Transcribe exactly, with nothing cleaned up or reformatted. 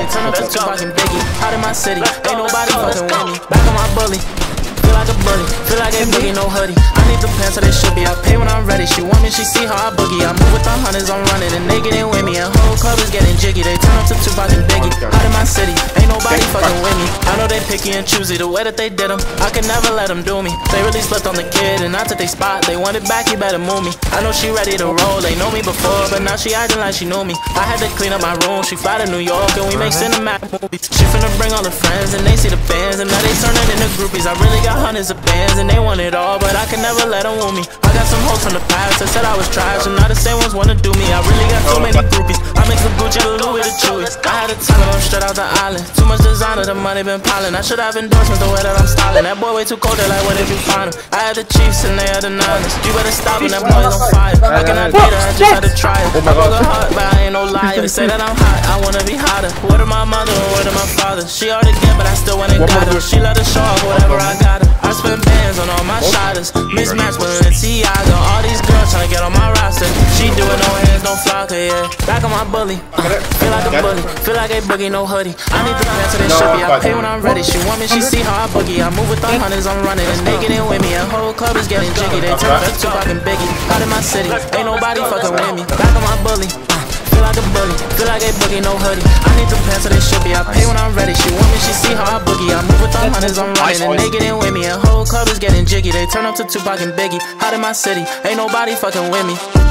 They turn up to Tupac and Biggie. Out in my city, ain't nobody fucking with me. Back on my bully. Feel like a bully, feel like a boogie, no hoodie. I need the pants so they should be. I pay when I'm ready. She want me, she see how I boogie. I move with the hunters, I'm running, and they getting with me. And whole club is getting jiggy. They turn up to Tupac and Biggie. Out in my city, ain't nobody fucking with me. I know they picky and choosy, the way that they did them. I can never let them do me. They really slipped on the kid, and I took they spot. They want it back, you better move me. I know she ready to roll. They know me before, but now she acting like she knew me. I had to clean up my room. She fly to New York, and we make cinematic movies. She finna bring all the friends, and they see the bands, and now they turning into groupies. I really got hundreds of bands, and they want it all, but I can never let them woo me. I got some hoes from the past that said I was trash, and now the same ones wanna do me. I really got too many groupies. I mix the Gucci, the Louis, the Chewy. I had to tell them I'm straight out the island. Too much designer, the money been piling. I should have endorsements the way that I'm styling. That boy way too cold, they like, what if you find him? I had the Chiefs and they had the Niners. You better stop and that boy's on fire. I cannot date her, I just had to try it. I broke her heart, but I ain't no liar. They say that I'm hot, I wanna be hotter. Word of my mother and word of my father. She already get, but I still went and got her. She let her show off whatever I got her. I spend bands on all my shotters. Mismatch with Balenciaga. All these girls tryna get on my roster. She doing no hands, no flocker, yeah. Back on my bully. Uh, feel like a bully. Feel like a boogie, no hoodie. I need the pants so they should be. I pay when I'm ready. She want me, she see how I boogie. I move with the hunters, I'm running, and they getting with me. A whole club is getting jiggy. They turn up to Tupac and Biggie. Out in my city, ain't nobody fucking with me. Back on my bully. Uh, feel like a bully. Feel like a boogie, no hoodie. I need the pants so they should be. I pay when I'm ready. She want me, she see how I boogie. I move with the hunters, I'm running, and they getting with me. A whole club is getting jiggy. They turn up to Tupac and Biggie. Out in my city, ain't nobody fucking with me.